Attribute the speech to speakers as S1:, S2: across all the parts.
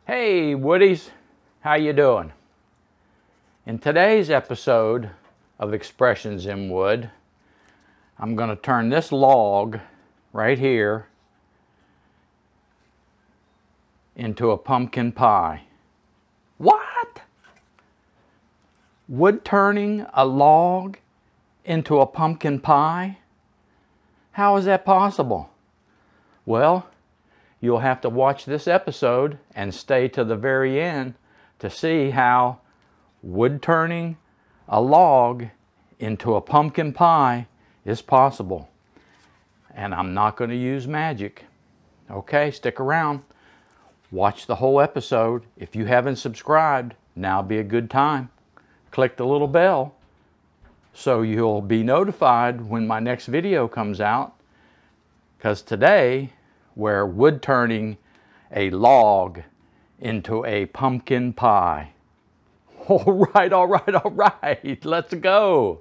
S1: Hey Woodies, how you doing? In today's episode of Expressions in Wood, I'm going to turn this log right here into a pumpkin pie. What? Wood turning a log into a pumpkin pie? How is that possible? Well, you'll have to watch this episode and stay to the very end to see how wood turning a log into a pumpkin pie is possible. And I'm not going to use magic. Okay, stick around. Watch the whole episode. If you haven't subscribed, now would be a good time. Click the little bell so you'll be notified when my next video comes out. Because today we're wood turning a log into a pumpkin pie. All right. Let's go.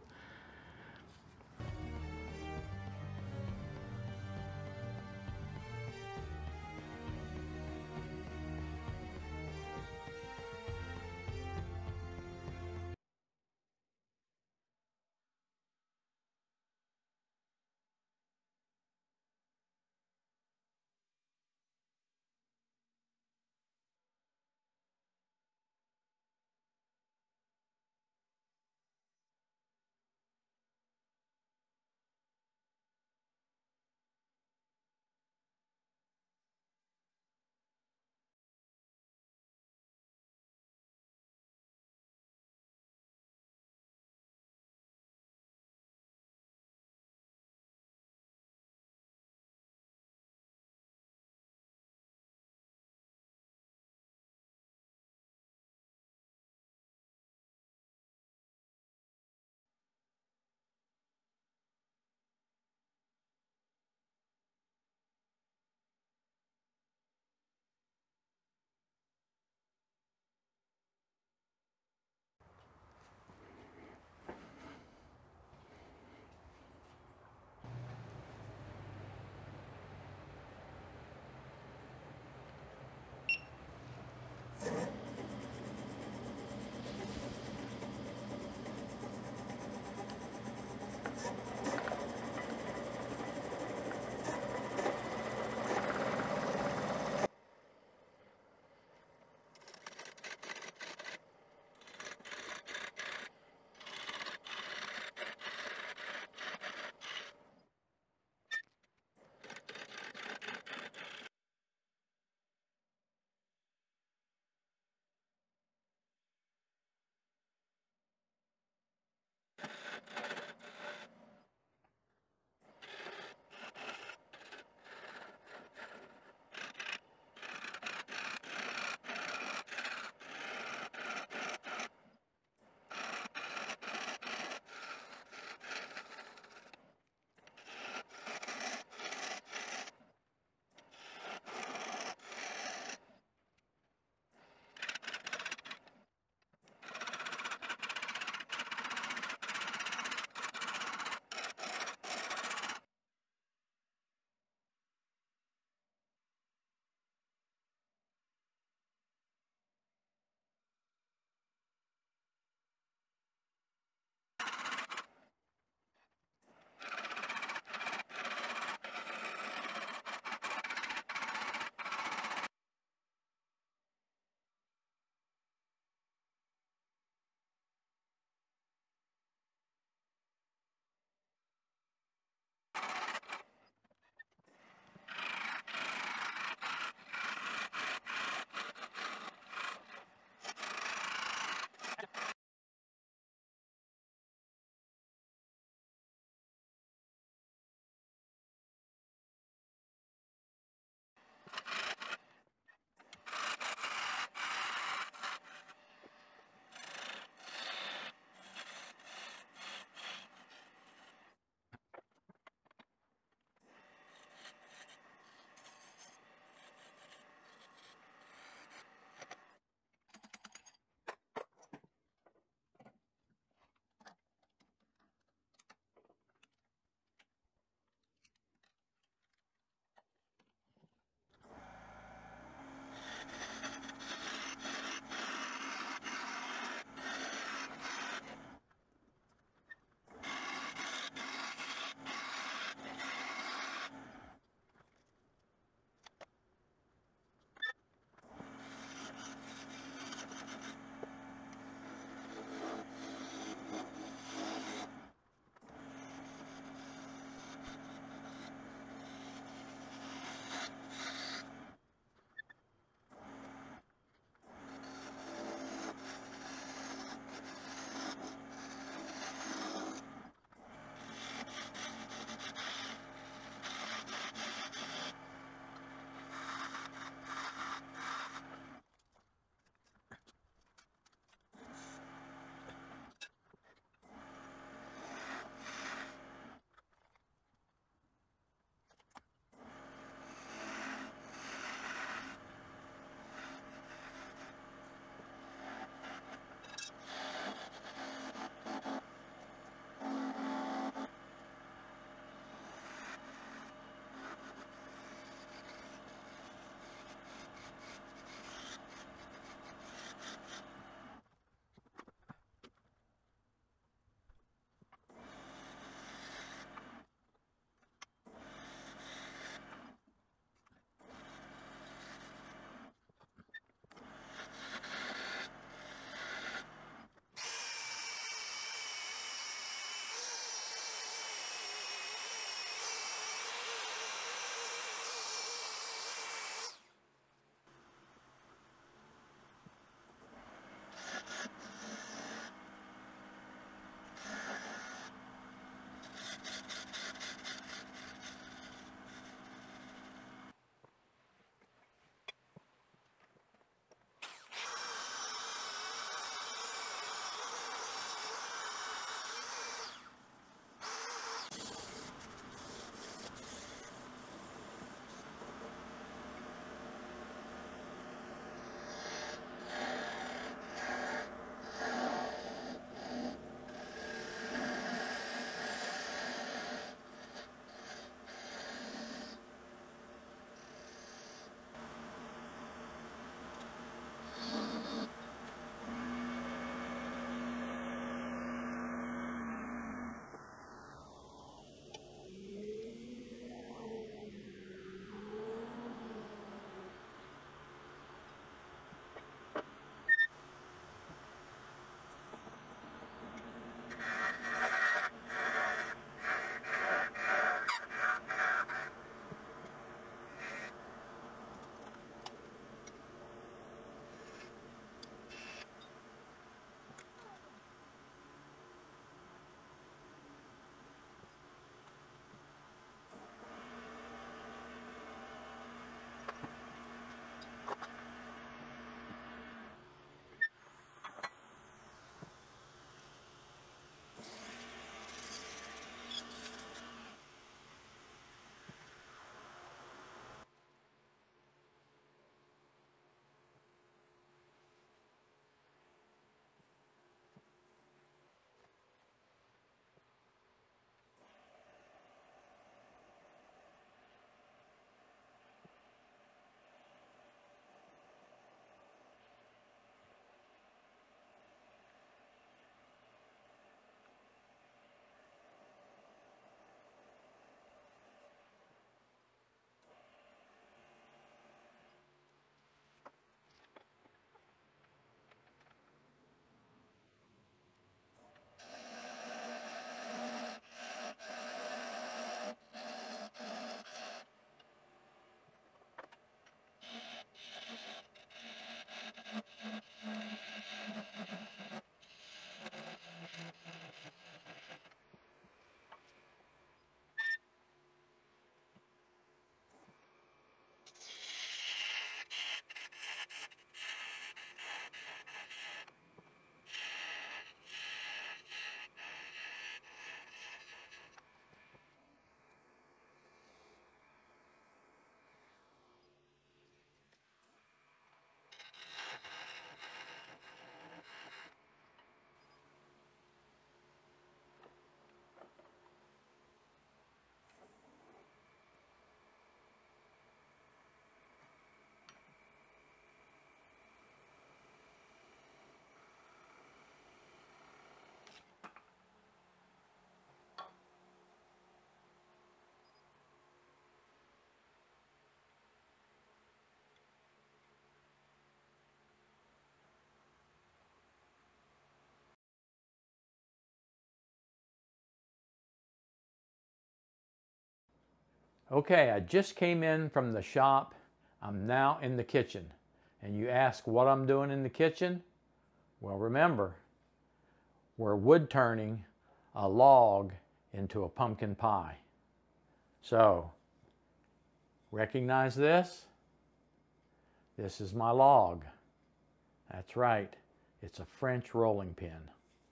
S1: Okay, I just came in from the shop. I'm now in the kitchen. And you ask what I'm doing in the kitchen? Well, remember, we're wood turning a log into a pumpkin pie. So, recognize this? This is my log. That's right, it's a French rolling pin.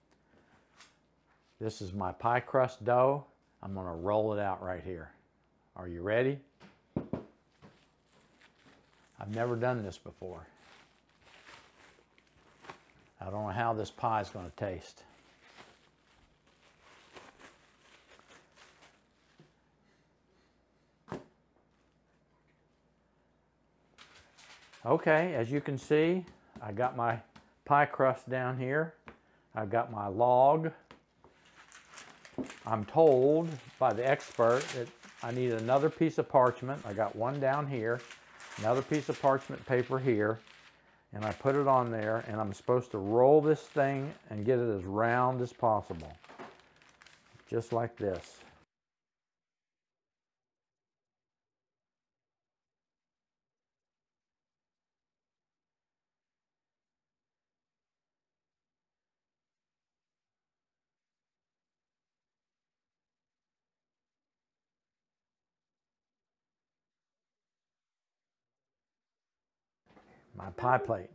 S1: This is my pie crust dough. I'm going to roll it out right here. Are you ready? I've never done this before. I don't know how this pie is going to taste. Okay, as you can see, I got my pie crust down here. I've got my log. I'm told by the expert that I need another piece of parchment. I got one down here, another piece of parchment paper here, and I put it on there, and I'm supposed to roll this thing and get it as round as possible. Just like this. My pie plate.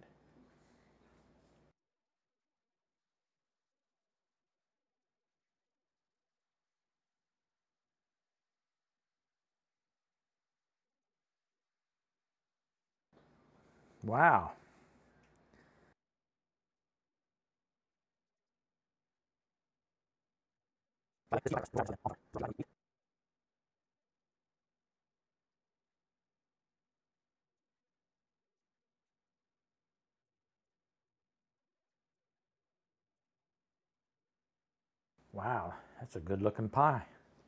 S1: Wow. Wow, that's a good looking pie.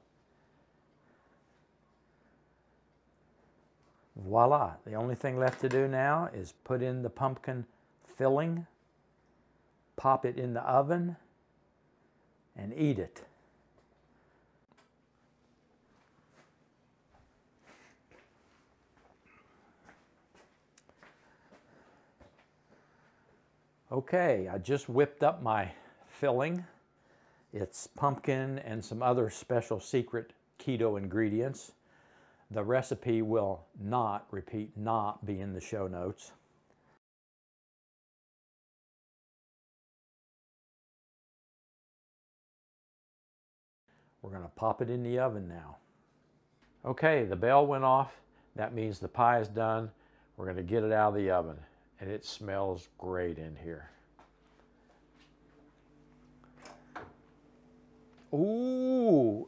S1: Voila, the only thing left to do now is put in the pumpkin filling, pop it in the oven, and eat it. Okay, I just whipped up my filling. It's pumpkin and some other special secret keto ingredients. The recipe will not, repeat, not be in the show notes. We're going to pop it in the oven now. Okay, the bell went off. That means the pie is done. We're going to get it out of the oven. And it smells great in here. Ooh!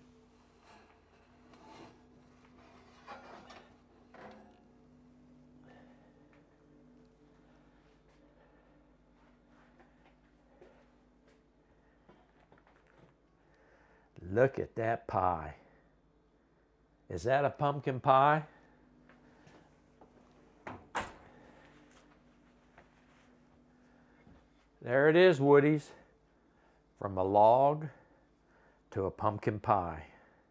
S1: Look at that pie. Is that a pumpkin pie? There it is, Woodies. From a log to a pumpkin pie.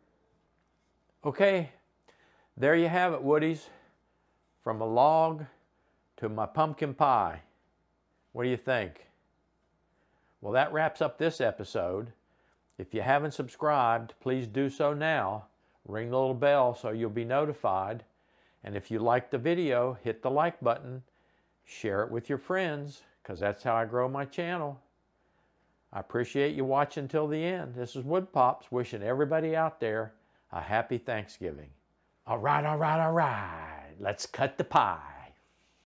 S1: Okay, there you have it, Woodies. From a log to my pumpkin pie. What do you think? Well, that wraps up this episode. If you haven't subscribed, please do so now. Ring the little bell so you'll be notified. And if you liked the video, hit the like button. Share it with your friends, because that's how I grow my channel. I appreciate you watching till the end. This is Woodpops wishing everybody out there a happy Thanksgiving. All right, all right, all right. Let's cut the pie.